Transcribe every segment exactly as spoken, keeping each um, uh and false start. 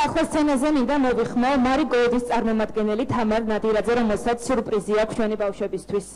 ახლა სცენაზე მინდა მოვიხმო მარი გოლდის წარმომადგენელი თამარ ნადირაძე, რომელსაც სიურპრიზი აქვს ჩვენი ბავშვებისთვის.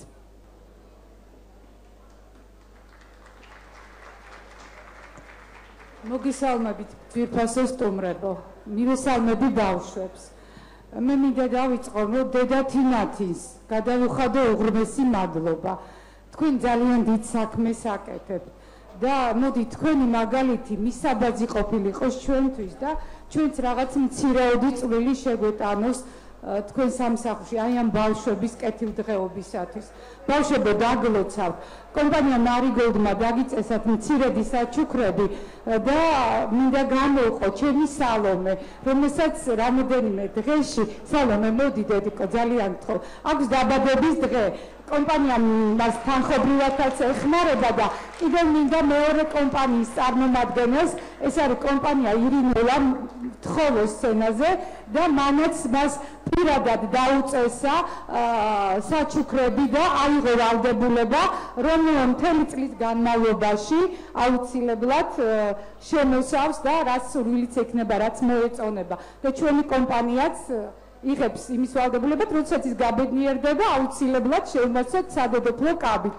მოგესალმებით ძვირფასო სტუმრებო, მივესალმები ბავშვებს. მე მინდა დავიწყო, რომ დედა თინათინს გადავუხადო უღრმესი მადლობა. თქვენ ძალიან დიდ საქმეს აკეთებთ და მოდი თქვენი მაგალითი მისაბაძი ყოფილიყოს ჩვენთვის და ჩვენც რაღაც მცირეოდი წვლილი შეგვეტანოს თქვენ სამსახურში აი ამ ბავშვების კეთილდღეობისათვის. ბავშვებო, დაგლოცავ, კომპანია მარიგოლდმა დაგიწესათ მცირედი საჩუქრები და მინდა გამოვყო ჩემი სალომე, რომელსაც რამოდენიმე დღეში, სალომე მოდი დედიკო, ძალიან გთხოვ, აქვს დაბადების დღე. კომპანიამ მას თანხობრივადაც ეხმარება და კიდევ მინდა მეორე კომპანიის წარმომადგენელს, ეს არის კომპანია ირინელა თხოვოს სცენაზე და მანაც მას პირადად დაუწესა საჩუქრები და აიღო ვალდებულება, რომ მთელი წლის განმავლობაში აუცილებლად შემოსავს და რაც სურვილიც ექნება, რაც მოეწონება და ჩვენი კომპანიაც იღებს იმის ვალდებულებად, როდესაც ის გაბედნიერდება, აუცილებლად შეუმოწმოთ სადედოფლო კაბი.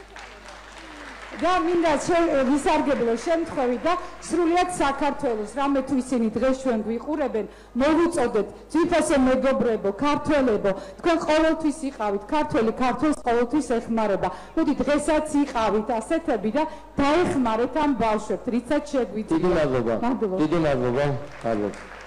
და მინდა ვისარგებლო შემთხვევით და სრულიად საქართველოს, რამე თუ ისინი დღეს ჩვენ გვიყურებენ, მოვუწოდეთ ძვირფასო მეგობრებო, ქართველებო, თქვენ ყოველთვის იყავით ქართველი, ქართველს ყოველთვის ეხმარება. მოდი დღესაც იყავით ასეთები და დაეხმარეთ ამ ბავშვებს, რიცაც შეგვიძლია. დიდი მადლობა. დიდი მადლობა.